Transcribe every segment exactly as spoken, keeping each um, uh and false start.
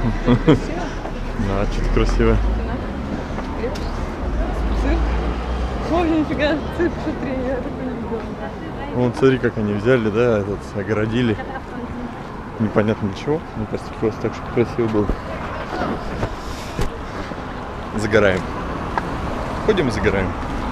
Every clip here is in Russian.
Да, что-то красивое. Цирк. Ой, нифига, цирк, смотри, я такой не видела. Вон, смотри, как они взяли, да, этот, огородили. Непонятно для чего. Мне кажется, просто так, чтобы красиво было. Загораем. Ходим и загораем.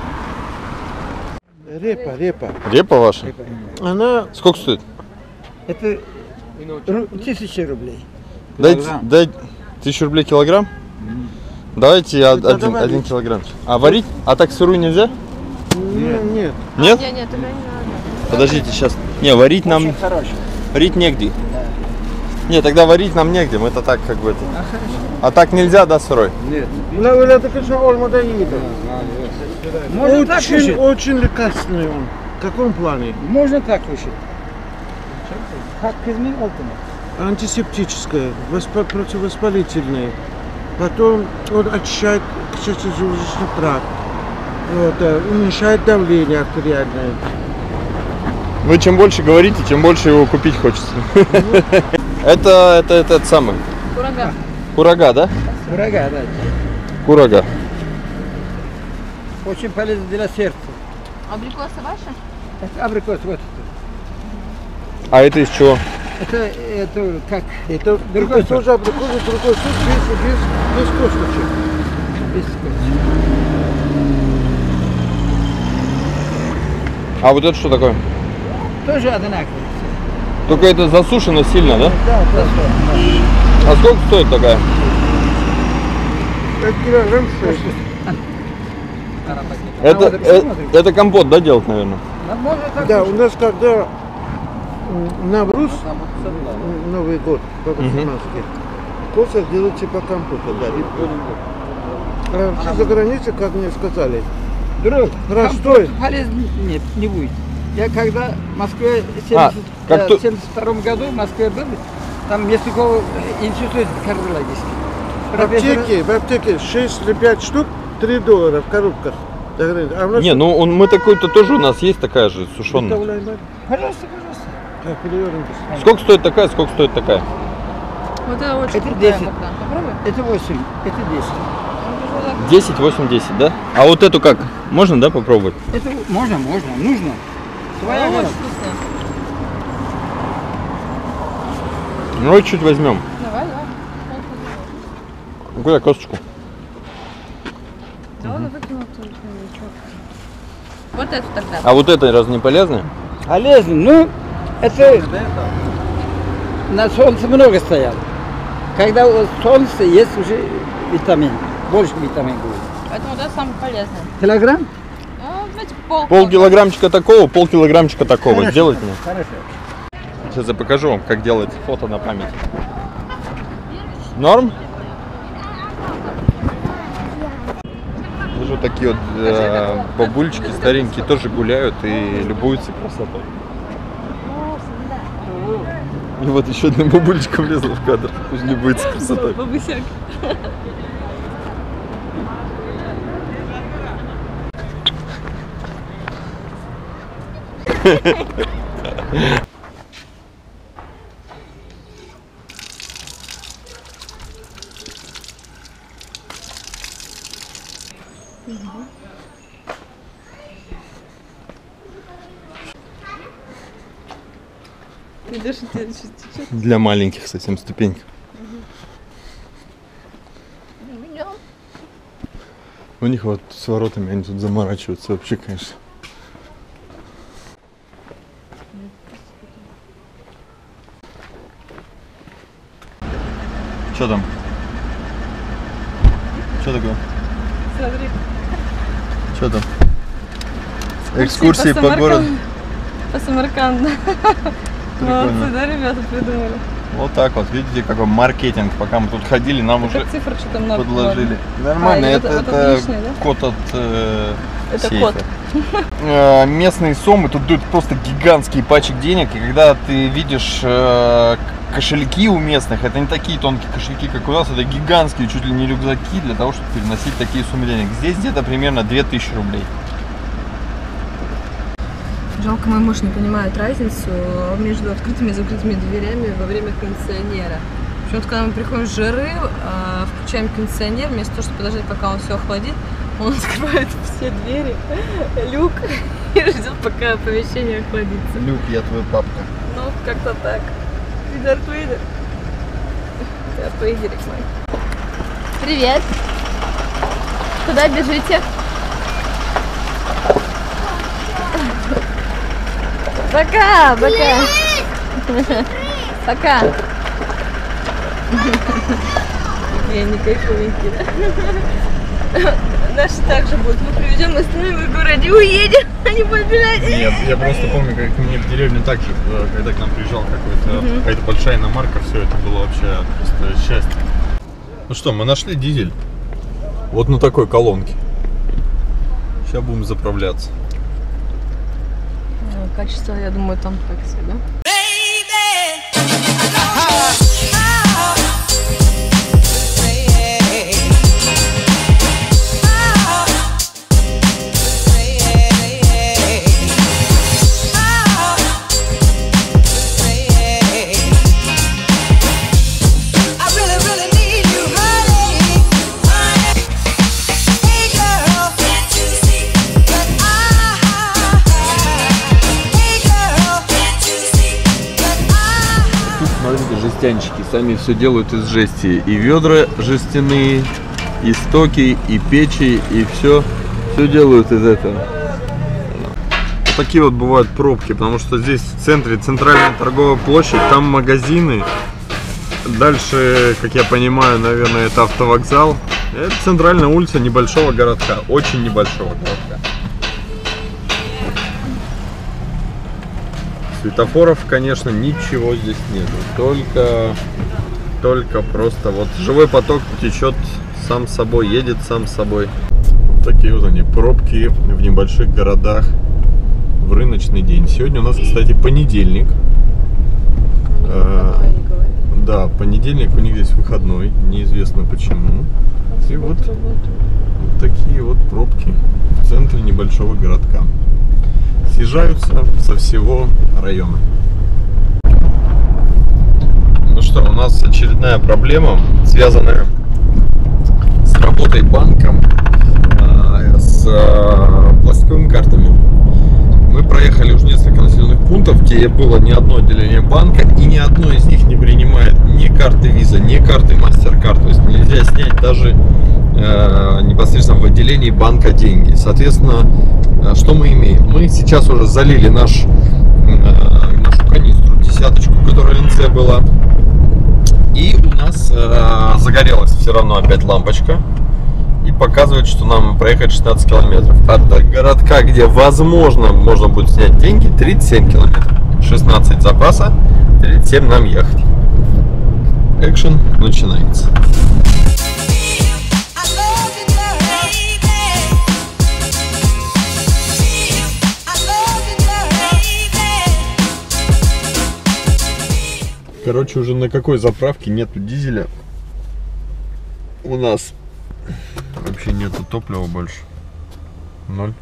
Репа, репа. Репа ваша? Репа. Она... Сколько стоит? Это ру... тысяча рублей. Дайте, дай тысячу рублей килограмм. Давайте Это один, давай. один килограмм. А варить? А так сырую нельзя? Нет. Нет. Нет? Нет, нет, тогда не надо. Подождите, сейчас. Не, варить нам... Очень хороший. Варить негде. Да. Не, тогда варить нам негде. Мы это так как бы это... А, хорошо. А так нельзя, да, сырой? Нет. Öyle de şu olmadan yiğidim. Можно так Очень, кушать. очень лекарственный он. В каком плане? Можно так кушать. Как кизмин алтын. Антисептическое, воспа- противовоспалительное. Потом он очищает желудочный тракт. Вот, э, уменьшает давление артериальное. Вы чем больше говорите, тем больше его купить хочется. Это, это, этот самый. Курага. Курага, да? Курага, да. Курага. Очень полезно для сердца. Абрикосы ваши? Это абрикос вот. А это из чего? Это, это как? Это Другой это тоже абрикос, другой сорт, без, без, без косточек. Без косточек. А вот это что такое? Тоже одинаково. Только это засушено сильно, да? Да, да, да. А сколько стоит такая? Это килограмм шесть. Это, э, это компот, да, делать, наверное? Можно так Да, у кушать. нас когда м, Навруз, м, Новый год по-мусульмански, косах делают типа компота, да, рыбку. А все за границей, как мне сказали, Друг, Простой. там полезно нет, не будет. Я когда в Москве в А, как то- семьдесят втором году в Москве был, там Мясников институт кардиологический. в аптеке, в аптеке шесть или пять штук, три доллара в коробках. За границей. А у нас Не, ну он, мы такой-то тоже у нас есть такая же сушеная. Представляем, Пожалуйста, пожалуйста. а, перевернем. Сколько стоит такая, сколько стоит такая? Вот это очень Это крутая десять. мука. Попробуй. Это восемь, это десять. десять, восемь, десять, да? А вот эту как? Можно, да, попробовать? Это можно, можно, нужно. Твоя Очень голова. вкусно. Ну, чуть возьмем. Давай, давай. Ну, куда косточку? Да он выкинул тоже. ничего. Вот это тогда. А вот это разве не полезное? Полезно, ну, это на солнце много стоял. Когда у солнца есть уже витамин, больше витамин будет. Поэтому да, самый полезный. Килограмм? Ну, знаете, пол. Пол килограммчика такого, пол килограммчика такого. Хорошо, Сделайте мне. Хорошо. Сейчас я покажу вам, как делать фото на память. Норм? Вижу такие вот э, бабульчики старенькие тоже гуляют и любуются красотой. И вот еще одна бабульчика влезла в кадр, тоже любуется красотой. Бабусяк. Видишь, у тебя сейчас течет. Для маленьких совсем ступенька. У них вот с воротами они тут заморачиваются вообще, конечно. Что там? Что такое? Смотри. Что там? Экскурсии по городу. По Самарканду. Молодцы, Прикольно. да, ребята придумали? Вот так вот, видите, какой маркетинг. Пока мы тут ходили, нам уже Как цифр что-то много. подложили. было. Нормально, А, это, это- это это лишнее, да? код от э, Это сейфа. код. Э, местные сомы тут дают просто гигантские пачек денег, и когда ты видишь э, кошельки у местных, это не такие тонкие кошельки, как у нас, это гигантские, чуть ли не рюкзаки для того, чтобы переносить такие суммы денег. Здесь где-то примерно две тысячи рублей. Жалко, мой муж не понимает разницу между открытыми и закрытыми дверями во время кондиционера. Почему-то, когда мы приходим с жары, э, включаем кондиционер, вместо того, чтобы подождать, пока он все охладит, он открывает все двери, люк, и ждет, пока помещение охладится. Люк, я твой папка. Ну, как-то так. Ты Дарт Вейдер. Дарт Вейдерик мой. Привет. Куда бежите? Пока, пока. Пока. Я не кайфовенький, да? Наши так же будут. Мы привезем, остановим в городе, уедем, а не побежать. Нет, я просто помню, как мне в деревне так же, когда к нам приезжал какой-то, mm-hmm. какая-то большая иномарка, все это было вообще просто счастье. Ну что, мы нашли дизель. Вот на такой колонке. Сейчас будем заправляться. Качество, я думаю, там так себе, да? Жестянщики сами все делают из жести. И ведра жестяные, и стоки, и печи, и все. Все делают из этого. Вот такие вот бывают пробки, потому что здесь в центре центральная торговая площадь, там магазины. Дальше, как я понимаю, наверное, это автовокзал. Это центральная улица небольшого городка, очень небольшого городка. Светофоров, конечно, ничего здесь нету, только, только просто вот живой поток течет сам собой, едет сам собой. Вот такие вот они, пробки в небольших городах в рыночный день. Сегодня у нас, кстати, понедельник. А, да, понедельник у них здесь выходной, неизвестно почему. И вот, вот такие вот пробки в центре небольшого городка. Съезжаются со всего района. Ну что, у нас очередная проблема, связанная с работой банком, с пластиковыми картами. Мы проехали уже несколько населенных пунктов, где было не одно отделение банка, и ни одно из них не принимает ни карты Visa, ни карты MasterCard. То есть нельзя снять даже э, непосредственно в отделении банка деньги. Соответственно, э, что мы имеем? Мы сейчас уже залили наш, э, нашу канистру, десяточку, которая эн цэ была. И у нас э, загорелась все равно опять лампочка. И показывает, что нам проехать шестнадцать километров. От городка, где возможно можно будет снять деньги, тридцать семь километров. шестнадцать запаса, тридцать семь нам ехать. Экшен начинается. Короче, уже на какой заправке нету дизеля у нас. Вообще нету топлива больше. Ноль.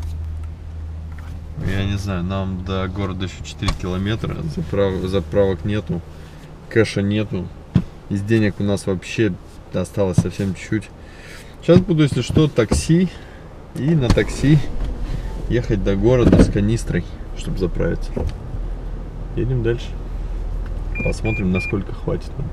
Я не знаю, нам до города еще четыре километра. Заправ... Заправок нету. Кэша нету. Из денег у нас вообще осталось совсем чуть-чуть. Сейчас буду, если что, такси. И на такси ехать до города с канистрой, чтобы заправиться. Едем дальше. Посмотрим, насколько хватит нам.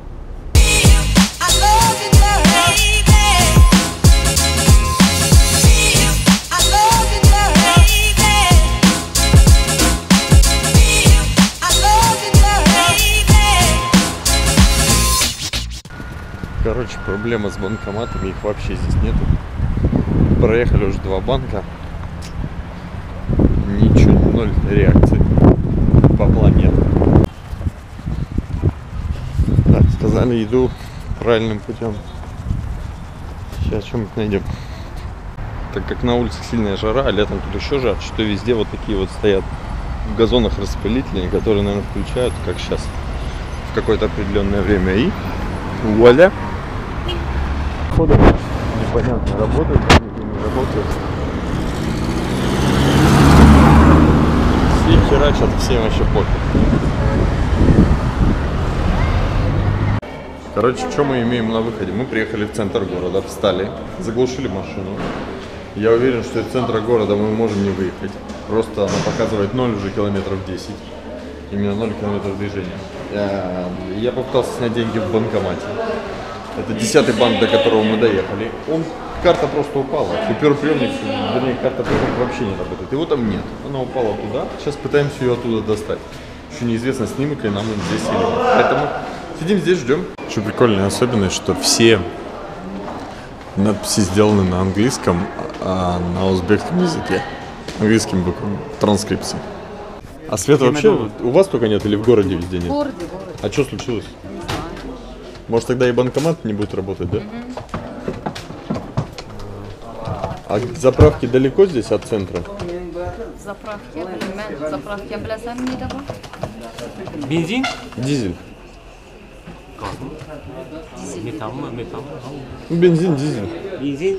Короче, проблема с банкоматами, их вообще здесь нету. Проехали уже два банка. Ничего, ноль реакции. Бабла нет. Так, сказали, иду правильным путем. Сейчас что-нибудь найдем. Так как на улицах сильная жара, а летом тут еще жарче, что везде вот такие вот стоят в газонах распылители, которые, наверное, включают, как сейчас, в какое-то определенное время. И вуаля! Непонятно, работает или не работает. И херачат всем вообще пофиг. Короче, что мы имеем на выходе? Мы приехали в центр города, встали, заглушили машину. Я уверен, что из центра города мы можем не выехать. Просто она показывает ноль уже километров десять. Именно ноль километров движения. Я, я попытался снять деньги в банкомате. Это десятый банк, до которого мы доехали. Он, карта просто упала. Купюроприемник, вернее, карта приемник вообще не работает. Его там нет. Она упала туда. Сейчас пытаемся ее оттуда достать. Еще неизвестно, снимут ли нам здесь или нет. Поэтому сидим здесь, ждем. Что прикольная особенность, что все надписи сделаны на английском, а на узбекском языке. Английским буквами. Транскрипции. А света вообще у вас только нет или в городе везде нет? В городе, в городе. А что случилось? Не знаю. Может тогда и банкомат не будет работать, да? А заправки далеко здесь от центра? Заправки, мен заправки bilasan neydi bu? Benzin? Дизель. Metan mı? Metan mı? Ну, бензин, дизель. Benzin.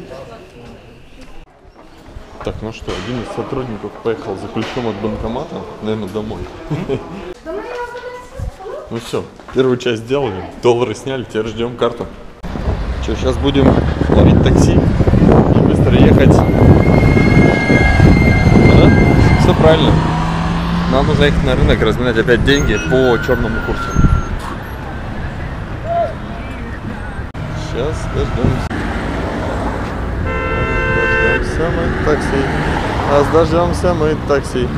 Так, ну что, один из сотрудников поехал за ключом от банкомата, наверное, домой. Ну все, первую часть сделали, доллары сняли, теперь ждем карту. Что, сейчас будем ловить такси и быстро ехать. Да? Все правильно. Нам нужно ехать на рынок, разменять опять деньги по черному курсу. Сейчас дождемся. Дождемся мы такси. А дождемся мы такси.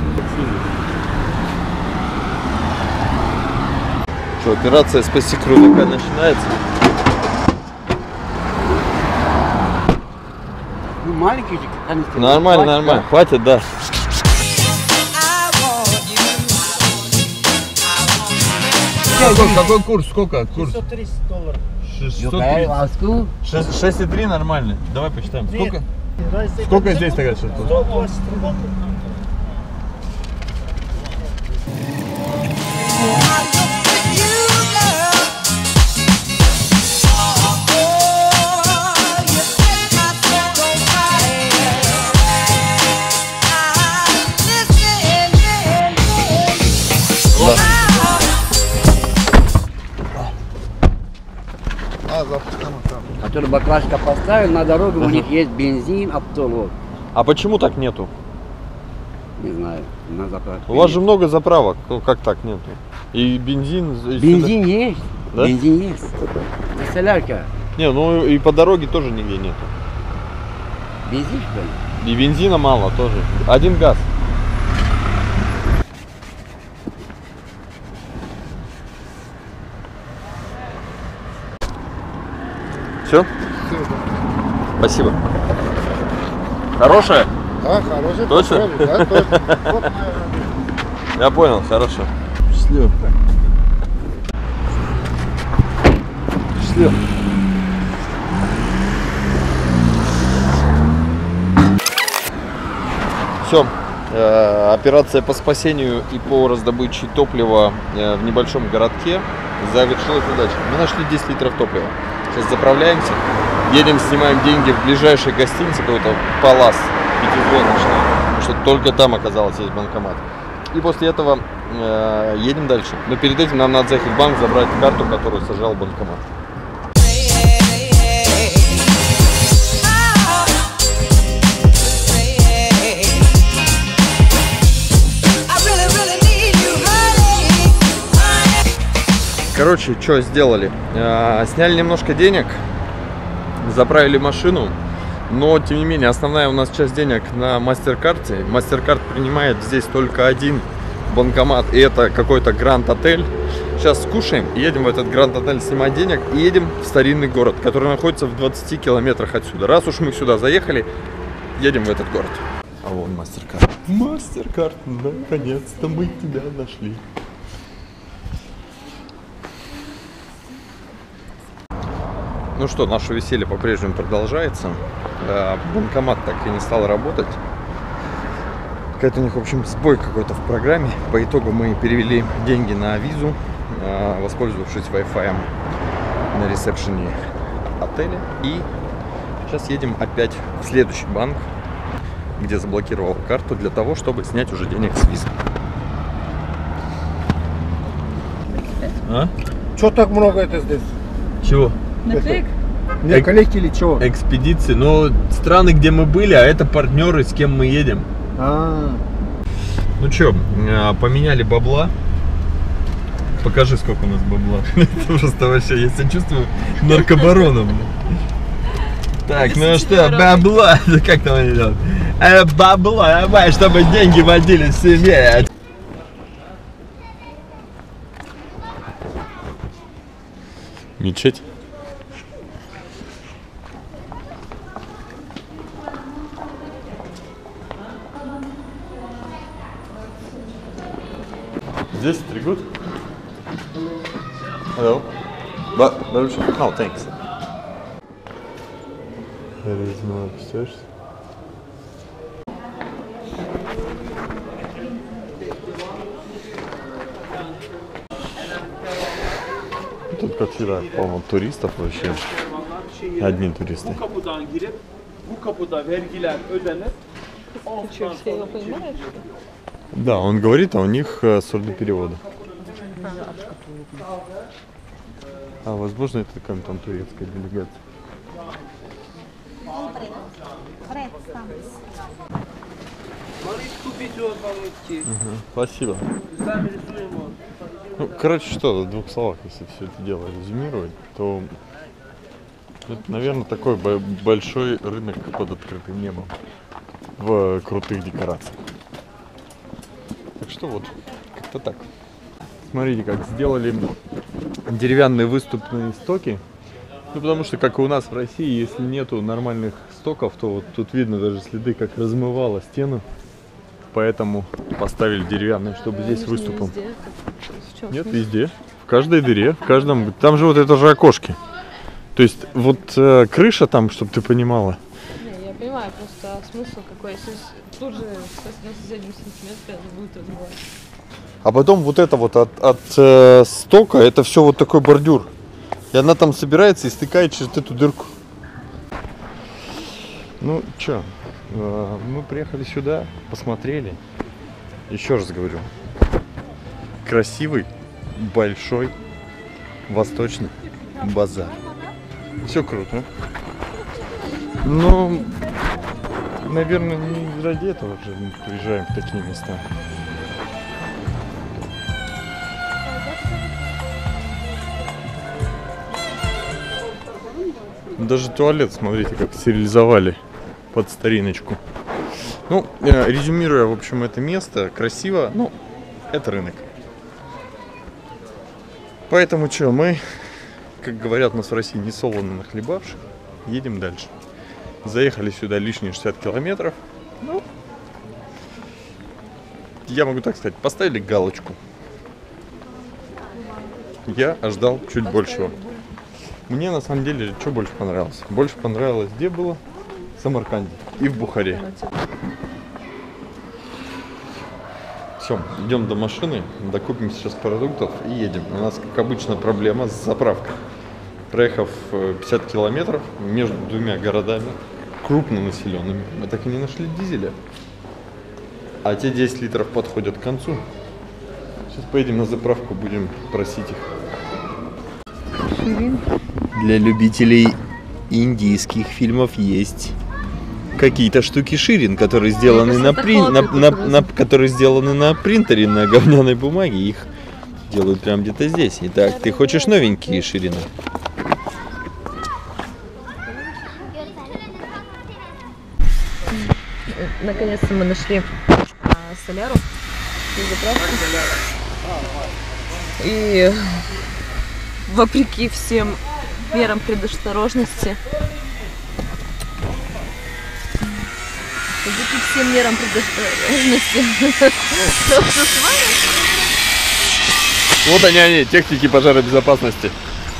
Что, операция «Спаси кролика» начинается? Ну, маленький, конечно. Нормально, нормально. Хватит, да. Какой, какой курс? Сколько курс? шестьсот тридцать долларов. шестьсот тридцать. шесть и три нормально. Давай посчитаем. Сколько? Сколько здесь тогда сейчас? сто двадцать рублей. Который баклажка поставил, на дорогу у них есть бензин, автолог. А почему так нету? Не знаю, на заправке. У вас же много заправок. Ну как так нету? И бензин. И Бензин есть, Да? бензин есть. На солярка. Не, ну и по дороге тоже нигде нету. Бензин, что ли? И бензина мало тоже. Один газ. Все? Спасибо. Хорошая? Да, хороший. Точно? попробуй, да, точно. Вот моя. Я понял, хорошо. Счастливо. Счастливо. Все. Операция по спасению и по раздобыче топлива э, в небольшом городке завершилась удачей. Мы нашли десять литров топлива. Сейчас заправляемся, едем, снимаем деньги в ближайшей гостинице, какой-то Палас пятизвездочный, потому что только там оказалось есть банкомат. И после этого э, едем дальше. Но перед этим нам надо заехать в банк, забрать карту, которую сожрал банкомат. Короче, что сделали? Э, сняли немножко денег, заправили машину, но тем не менее основная у нас часть денег на MasterCard. MasterCard принимает здесь только один банкомат, и это какой-то Гранд Отель. Сейчас скушаем и едем в этот Гранд Отель снимать денег и едем в старинный город, который находится в двадцати километрах отсюда. Раз уж мы сюда заехали, едем в этот город. А вон MasterCard. MasterCard, наконец-то мы тебя нашли. Ну что, наше веселье по-прежнему продолжается. Банкомат так и не стал работать. Какой-то у них, в общем, сбой какой-то в программе. По итогу мы перевели деньги на визу, воспользовавшись Wi-Fi на ресепшене отеля. И сейчас едем опять в следующий банк, где заблокировал карту для того, чтобы снять уже денег с визы. А? Что так много это здесь? Чего? Наклейк? Не, коллеги или чего? Экспедиции. Но страны, где мы были, а это партнеры, с кем мы едем. А, Ну что, поменяли бабла. Покажи, сколько у нас бабла. Это просто вообще, я себя чувствую наркобароном. Так, ну что, бабла. Как там они делают? Э, бабла, давай, чтобы деньги водили в семье. Мечеть. Здесь стригут? Hello. But, oh, thanks. There is no upstairs. Тут, как всегда, полно туристов вообще. Одни туристы. Bu kapıdan girip bu kapıda vergiler ödenir. Ты что, все его понимаешь? Да, он говорит, а у них э, сурдопереводы. А возможно, это какая-то там турецкая делегация. Угу, спасибо. Ну, короче, что, в двух словах, если все это дело резюмировать, то это, наверное, такой большой рынок под открытым небом в крутых декорациях. Так что вот, как-то так. Смотрите, как сделали деревянные выступные стоки. Ну, потому что, как и у нас в России, если нету нормальных стоков, то вот тут видно даже следы, как размывало стену. Поэтому поставили деревянные, чтобы здесь выступом. Нет, везде. В каждой дыре, в каждом. Там же вот это же окошки. То есть вот э, крыша там, чтобы ты понимала. Не, я понимаю, просто смысл какой. Если тут же на соседнем сантиметре будет размывать. А потом вот это вот от, от э, стока, это все вот такой бордюр. И она там собирается и стыкает через эту дырку. Ну, чё, э, мы приехали сюда, посмотрели. Еще раз говорю. Красивый, большой, восточный базар. Все круто. Но, наверное, не ради этого же мы приезжаем в такие места. Даже туалет, смотрите, как стерилизовали под стариночку. Ну, э, резюмируя, в общем, это место красиво, ну, это рынок. Поэтому что, мы, как говорят у нас в России, не солоно нахлебавши, едем дальше. Заехали сюда лишние шестьдесят километров. Ну, я могу так сказать, поставили галочку. Я ожидал чуть большего. Мне на самом деле что больше понравилось? Больше понравилось, где было? В Самарканде и в Бухаре. Все, идем до машины, докупим сейчас продуктов и едем. У нас, как обычно, проблема с заправкой. Проехав пятьдесят километров между двумя городами, крупнонаселенными, мы так и не нашли дизеля. А те десять литров подходят к концу. Сейчас поедем на заправку, будем просить их. Для любителей индийских фильмов есть какие-то штуки Ширин, которые сделаны на, прин... на, на, на... которые сделаны на принтере, на говняной бумаге. Их делают прямо где-то здесь. Итак, ты хочешь новенькие Ширины? Наконец-то мы нашли а, соляру и заправку. И вопреки всем мерам предосторожности, вопреки всем мерам предосторожности, Вот они, они, техники пожаробезопасности.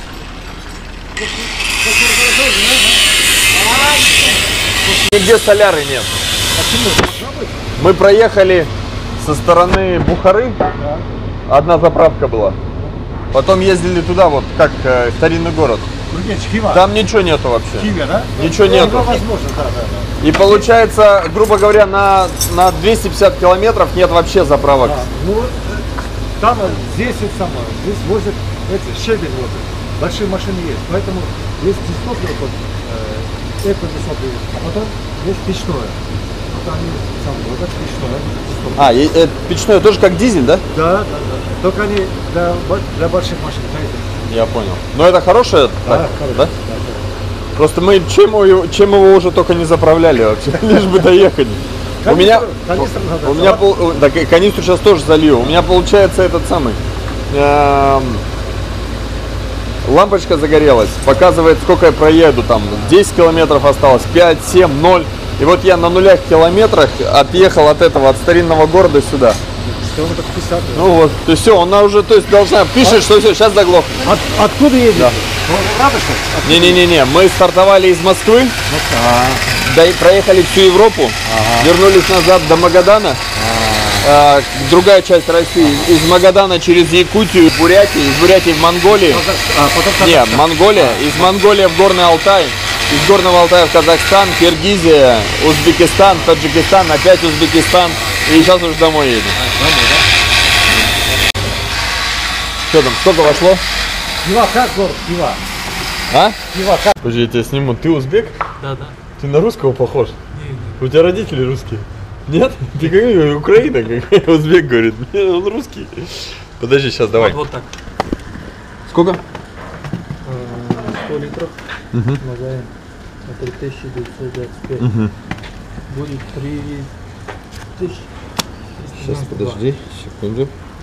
Нигде соляры нет. Мы проехали со стороны Бухары, одна заправка была. Потом ездили туда, вот как э, старинный город. Там ничего нету вообще. Киви, да? Ничего нету. Возможно, да, да, да. И получается, грубо говоря, на, на двести пятьдесят километров нет вообще заправок. А, ну, там, здесь это самое, здесь возят, эти, щебень возят. большие машины есть. Поэтому есть дистопия, вот, э, это дистопия, а потом есть печное. Вот они сам вот это печное. дистопия. А, и, э, печное тоже как дизель, да? Да, да, да. Только они для, бо- для больших машин. для этих. Я понял. Но это хорошее, Да, так, хорошо. да? Да, да. Просто мы чем его, чем его уже только не заправляли вообще, лишь бы доехать. У меня, канистру надо у меня заливать. пол, так, и канистру сейчас тоже залью. У меня получается этот самый. эм, Лампочка загорелась, показывает, сколько я проеду, там десять километров осталось, пять, семь, ноль. И вот я на нулях километрах отъехал от этого, от старинного города сюда. Километров пятьдесят. Ну вот, то есть все, она уже, то есть должна, пишет, что все, сейчас заглохнет. От, откуда едете? Да. Радостно? Не-не-не-не, мы стартовали из Москвы, да, и проехали всю Европу, вернулись назад до Магадана. А, другая часть России, из Магадана через Якутию, Бурятию, из Бурятии в Монголию. А, потом Не, Казахстан. Монголия, из Монголии в Горный Алтай, из Горного Алтая в Казахстан, Киргизия, Узбекистан, Таджикистан, опять Узбекистан, и сейчас уже домой едем. Что там, сколько вошло? Пива как, город? Пива. А? Пива как? Подожди, я тебя сниму. Ты узбек? Да, да. Ты на русского похож? У тебя родители русские? Нет? Ты какой Украина, какой узбек говорит? Нет, он русский. Подожди, сейчас давай. Вот, вот так. Сколько? сто литров Мгм. назаем на три тысячи девятьсот двадцать пять. Мгм. Будет три тысячи. Сейчас, подожди, секунду.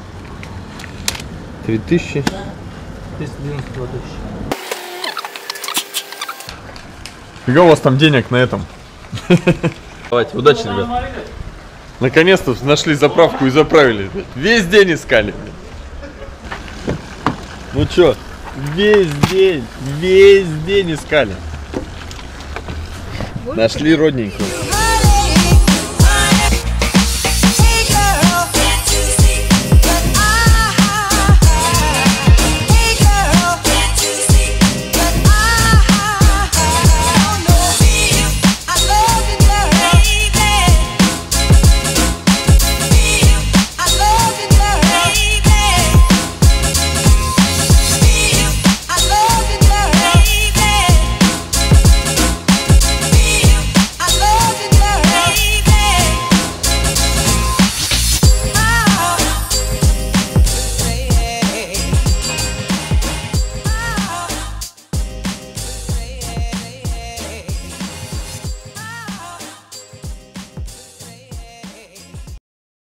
Три тысячи. триста девяносто два тысячи. Фига у вас там денег на этом? Давайте, удачи, ребят. Наконец-то нашли заправку и заправили. Весь день искали. Ну чё, весь день, весь день искали. Нашли родненькую.